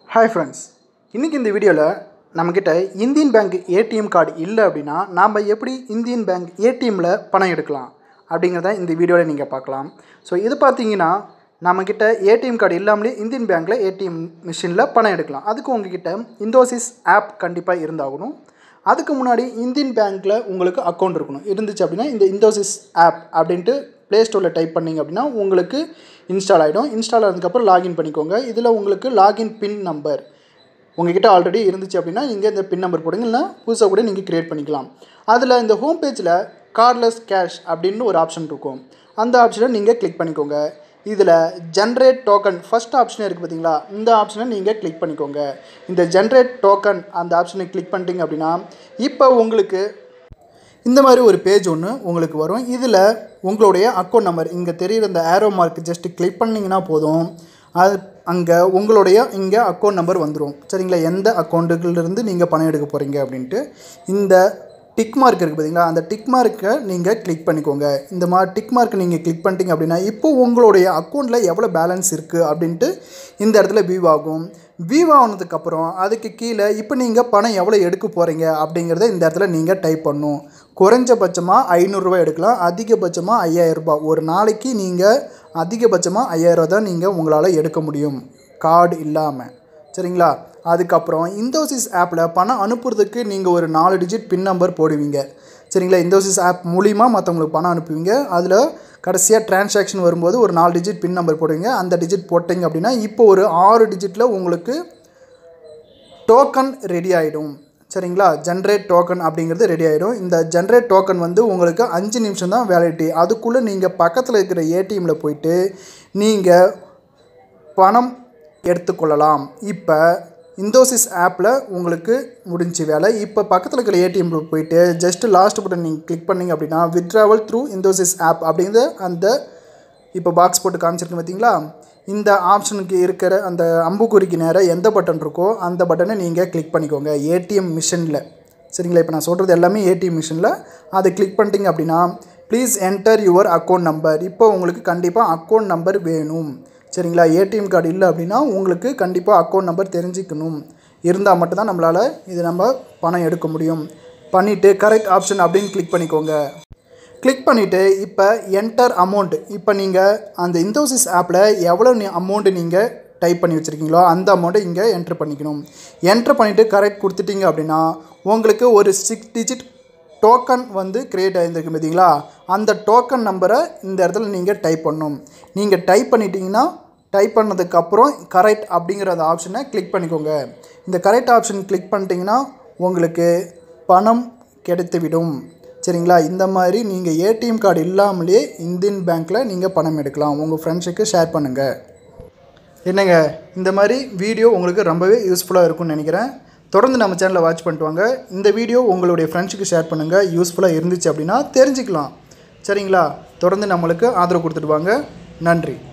Hi friends, இன்னைக்கு இந்த வீடியோல நம்மகிட்ட இந்தியன் பேங்க் ஏடிஎம் கார்டு இல்ல அப்படினா நாம எப்படி இந்தியன் பேங்க் ஏடிஎம்ல பணம் எடுக்கலாம் அப்படிங்கறத இந்த வீடியோல நீங்க பார்க்கலாம். சோ இது பாத்தீங்கன்னா நம்மகிட்ட ஏடிஎம் கார்டு இல்லாமலே இந்தியன் பேங்க்ல ஏடிஎம் மிஷின்ல பணம் எடுக்கலாம். அதுக்கு உங்ககிட்ட இந்தோசிஸ் ஆப் கண்டிப்பா இருந்தாகணும். அதுக்கு முன்னாடி இந்தியன் பேங்க்ல உங்களுக்கு அக்கவுண்ட் இருக்கணும். இருந்துச்சு அப்படினா இந்த இந்தோசிஸ் ஆப் அப்படினு Play Store டைப் பண்ணீங்க அப்படினா உங்களுக்கு இன்ஸ்டால் ஆயிடும். இன்ஸ்டால் ஆனதுக்கு அப்புறம் லாகின் பண்ணிக்கோங்க. இதுல உங்களுக்கு லாகின் பின் நம்பர் உங்ககிட்ட ஆல்ரெடி இருந்துச்சு அப்படினா நீங்க இந்த பின் நம்பர் போடுங்க இல்ல புதுசா கூட நீங்க கிரியேட் பண்ணிக்கலாம். அதுல இந்த ஹோம் பேஜ்ல கார்ட்லெஸ் கேஷ் அப்படினு ஒரு ஆப்ஷன் இருக்கும். அந்த ஆப்ஷனை நீங்க கிளிக் பண்ணிக்கோங்க. இதுல ஜெனரேட் டோக்கன் ஃபர்ஸ்ட் ஆப்ஷன் இருக்கு பாத்தீங்களா? இந்த ஆப்ஷனை நீங்க கிளிக் பண்ணிக்கோங்க. இந்த ஜெனரேட் டோக்கன் அந்த ஆப்ஷனை கிளிக் பண்ணிட்டீங்க அப்படினா இப்போ உங்களுக்கு இந்த மாதிரி ஒரு பேஜ் ஒன்று உங்களுக்கு வரும். இதில் உங்களுடைய அக்கௌண்ட் நம்பர் இங்கே தெரியுற இந்த ஆரோ மார்க் ஜஸ்ட் கிளிக் பண்ணிங்கன்னா போதும். அது அங்கே உங்களுடைய இங்கே அக்கௌண்ட் நம்பர் வந்துடும். சரிங்களா? எந்த அக்கௌண்ட்டுகளிலிருந்து நீங்கள் பணம் எடுக்க போகிறீங்க அப்படின்ட்டு இந்த டிக் மார்க் இருக்குது பார்த்தீங்களா? அந்த டிக் மார்க்கை நீங்கள் கிளிக் பண்ணிக்கோங்க. இந்த மாதிரி டிக் மார்க் நீங்கள் கிளிக் பண்ணிட்டீங்க அப்படின்னா இப்போ உங்களுடைய அக்கௌண்ட்டில் எவ்வளோ பேலன்ஸ் இருக்குது அப்படின்ட்டு இந்த இடத்துல வியூ ஆகும். வியூ ஆனதுக்கப்புறம் அதுக்கு கீழே இப்போ நீங்கள் பணம் எவ்வளோ எடுக்க போகிறீங்க அப்படிங்கிறத இந்த இடத்துல நீங்கள் டைப் பண்ணணும். குறைஞ்சபட்சமாக 500 ரூபாய் எடுக்கலாம். அதிகபட்சமாக 5000 ரூபாய். ஒரு நாளைக்கு நீங்கள் அதிகபட்சமாக 5000 ரூபாய் தான் நீங்கள் உங்களால் எடுக்க முடியும் கார்டு இல்லாமல். சரிங்களா? அதுக்கப்புறம் இந்தோசிஸ் ஆப்பில் பணம் அனுப்புறதுக்கு நீங்கள் ஒரு 4 டிஜிட் பின் நம்பர் போடுவீங்க. சரிங்களா? இந்தோசிஸ் ஆப் மூலிமா மற்றவங்களுக்கு பணம் அனுப்புவீங்க. அதில் கடைசியாக டிரான்சாக்ஷன் வரும்போது ஒரு 4 டிஜிட் பின் நம்பர் போடுவீங்க. அந்த டிஜிட் போட்டிங்க அப்படின்னா இப்போ ஒரு 6 டிஜிட்டில் உங்களுக்கு டோக்கன் ரெடி ஆகிடும். சரிங்களா? ஜென்ரேட் டோக்கன் அப்படிங்கிறது ரெடி ஆகிடும். இந்த ஜென்ரேட் டோக்கன் வந்து உங்களுக்கு 5 நிமிஷம் தான் வேலிடிட்டி. அதுக்குள்ளே நீங்கள் பக்கத்தில் இருக்கிற ஏடிஎம்மில் போயிட்டு நீங்கள் பணம் எடுத்துக்கொள்ளலாம். இப்போ இந்தோசிஸ் ஆப்பில் உங்களுக்கு முடிஞ்ச வேலை. இப்போ பக்கத்தில் இருக்கிற ஏடிஎம்மில் போயிட்டு ஜஸ்ட் லாஸ்ட் பட்டன் நீங்கள் கிளிக் பண்ணிங்க அப்படின்னா வித்ட்ராவல் த்ரூ இந்தோசிஸ் ஆப் அப்படிங்கிற அந்த இப்போ பாக்ஸ் போட்டு காமிச்சிருக்கு பார்த்தீங்களா? இந்த ஆப்ஷனுக்கு இருக்கிற அந்த அம்புக்குறிக்கு நேராக எந்த பட்டன் இருக்கோ அந்த பட்டனை நீங்கள் கிளிக் பண்ணிக்கோங்க ஏடிஎம் மிஷினில். சரிங்களா? இப்போ நான் சொல்கிறது எல்லாமே ஏடிஎம் மிஷினில். அதை கிளிக் பண்ணிட்டீங்க அப்படின்னா please enter your account number. இப்போ உங்களுக்கு கண்டிப்பாக அக்கௌண்ட் நம்பர் வேணும். சரிங்களா? ஏடிஎம் கார்டு இல்லை அப்படின்னா உங்களுக்கு கண்டிப்பாக அக்கௌண்ட் நம்பர் தெரிஞ்சுக்கணும். இருந்தால் மட்டும்தான் நம்மளால் இது நம்ம பணம் எடுக்க முடியும். பண்ணிவிட்டு கரெக்ட் ஆப்ஷன் அப்படின்னு கிளிக் பண்ணிக்கோங்க. கிளிக் பண்ணிவிட்டு இப்போ என்டர் அமௌண்ட். இப்போ நீங்கள் அந்த இந்தோசிஸ் ஆப்பில் எவ்வளோ அமௌண்ட்டு நீங்கள் டைப் பண்ணி வச்சுருக்கீங்களோ அந்த அமௌண்ட்டை இங்கே என்ட்ரு பண்ணிக்கணும். என்ட்ரு பண்ணிவிட்டு கரெக்ட் கொடுத்துட்டீங்க அப்படின்னா உங்களுக்கு ஒரு 6 டிஜிட் டோக்கன் வந்து க்ரியேட் ஆகிருந்துருக்கு பார்த்தீங்களா? அந்த டோக்கன் நம்பரை இந்த இடத்துல நீங்கள் டைப் பண்ணணும். நீங்கள் டைப் பண்ணிட்டீங்கன்னா டைப் பண்ணதுக்கப்புறம் கரெக்ட் அப்படிங்கிற அந்த ஆப்ஷனை கிளிக் பண்ணிக்கோங்க. இந்த கரெக்ட் ஆப்ஷன் கிளிக் பண்ணிட்டீங்கன்னா உங்களுக்கு பணம் கிடைத்துவிடும். சரிங்களா? இந்த மாதிரி நீங்கள் ஏடிஎம் கார்டு இல்லாமலே இந்தியன் பேங்க்கில் நீங்கள் பணம் எடுக்கலாம். உங்கள் ஃப்ரெண்ட்ஸுக்கு ஷேர் பண்ணுங்கள். என்னங்க, இந்த மாதிரி வீடியோ உங்களுக்கு ரொம்பவே யூஸ்ஃபுல்லாக இருக்கும்னு நினைக்கிறேன். தொடர்ந்து நம்ம சேனலை வாட்ச் பண்ணிட்டு வாங்க. இந்த வீடியோ உங்களுடைய ஃப்ரெண்ட்ஸுக்கு ஷேர் பண்ணுங்கள். யூஸ்ஃபுல்லாக இருந்துச்சு அப்படின்னா தெரிஞ்சுக்கலாம். சரிங்களா? தொடர்ந்து நம்மளுக்கு ஆதரவு கொடுத்துட்டு வாங்க. நன்றி.